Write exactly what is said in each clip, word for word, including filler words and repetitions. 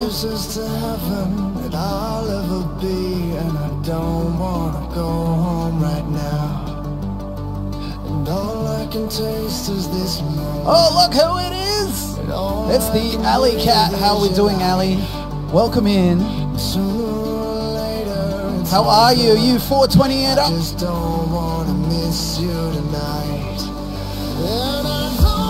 closest to heaven that I'll ever be, and I don't wanna go home right now. And all I can taste is this moment. Oh, look who it is! It's the Alley Cat. How are we doing, Alley? Welcome in. How are you? You four twenty and up? I just don't wanna miss you tonight. And I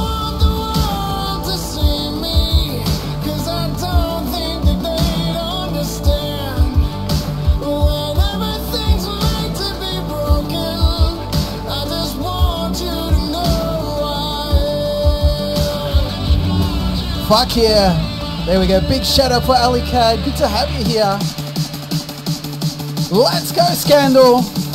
fuck yeah. There we go. Big shout out for Alley Cat. Good to have you here. Let's go, Scandal.